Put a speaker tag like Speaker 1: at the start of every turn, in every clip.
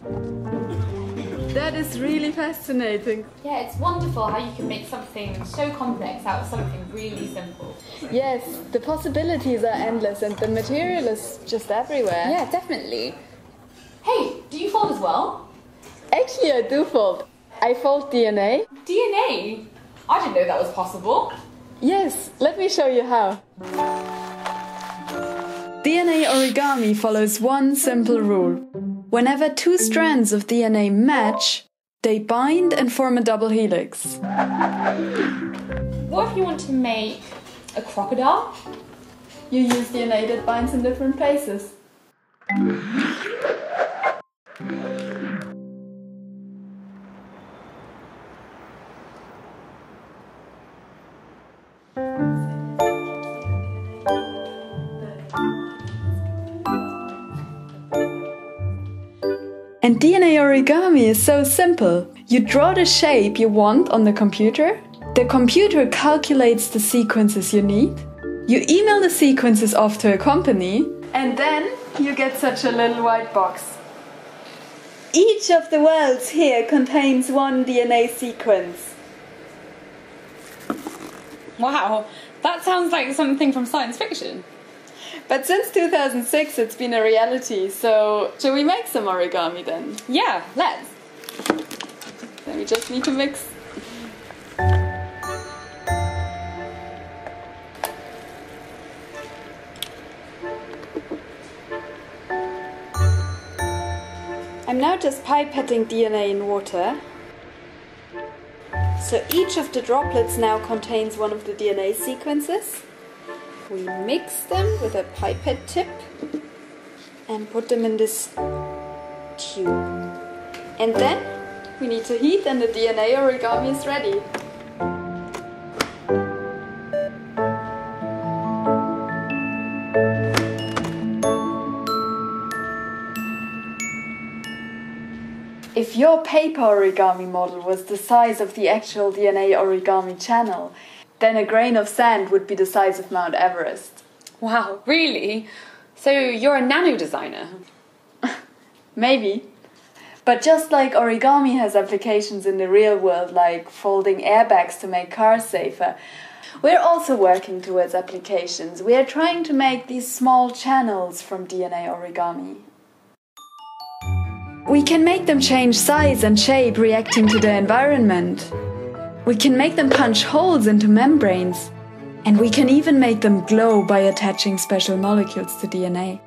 Speaker 1: That is really fascinating.
Speaker 2: Yeah, it's wonderful how you can make something so complex out of something really simple.
Speaker 1: Yes, the possibilities are endless and the material is just everywhere.
Speaker 2: Yeah, definitely. Hey, do you fold as well?
Speaker 1: Actually, I do fold. I fold DNA.
Speaker 2: DNA? I didn't know that was possible.
Speaker 1: Yes, let me show you how. DNA origami follows one simple rule. Whenever two strands of DNA match, they bind and form a double helix.
Speaker 2: What if you want to make a crocodile?
Speaker 1: You use DNA that binds in different places. And DNA origami is so simple. You draw the shape you want on the computer calculates the sequences you need, you email the sequences off to a company, and then you get such a little white box. Each of the worlds here contains one DNA sequence.
Speaker 2: Wow, that sounds like something from science fiction.
Speaker 1: But since 2006 it's been a reality, so shall we make some origami then?
Speaker 2: Yeah, let's.
Speaker 1: Then we just need to mix. I'm now just pipetting DNA in water. So each of the droplets now contains one of the DNA sequences. We mix them with a pipette tip and put them in this tube. And then we need to heat and the DNA origami is ready. If your paper origami model was the size of the actual DNA origami channel, then a grain of sand would be the size of Mount Everest.
Speaker 2: Wow, really? So you're a nano designer?
Speaker 1: Maybe. But just like origami has applications in the real world, like folding airbags to make cars safer, we're also working towards applications. We are trying to make these small channels from DNA origami. We can make them change size and shape reacting to the environment. We can make them punch holes into membranes. And we can even make them glow by attaching special molecules to DNA.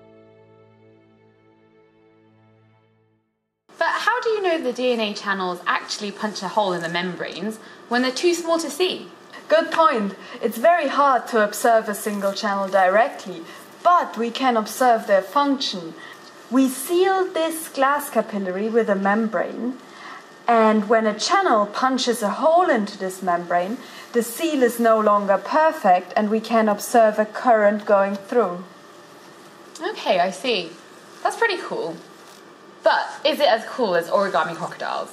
Speaker 2: But how do you know the DNA channels actually punch a hole in the membranes when they're too small to see?
Speaker 1: Good point. It's very hard to observe a single channel directly, but we can observe their function. We seal this glass capillary with a membrane, and when a channel punches a hole into this membrane, the seal is no longer perfect and we can observe a current going through.
Speaker 2: Okay, I see. That's pretty cool. But is it as cool as origami crocodiles?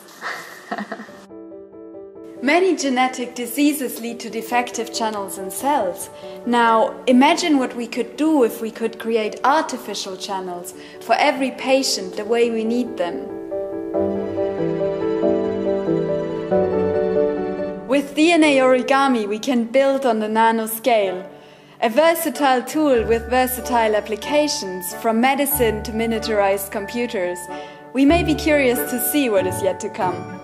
Speaker 1: Many genetic diseases lead to defective channels in cells. Now, imagine what we could do if we could create artificial channels for every patient the way we need them. With DNA origami, we can build on the nanoscale, a versatile tool with versatile applications from medicine to miniaturized computers. We may be curious to see what is yet to come.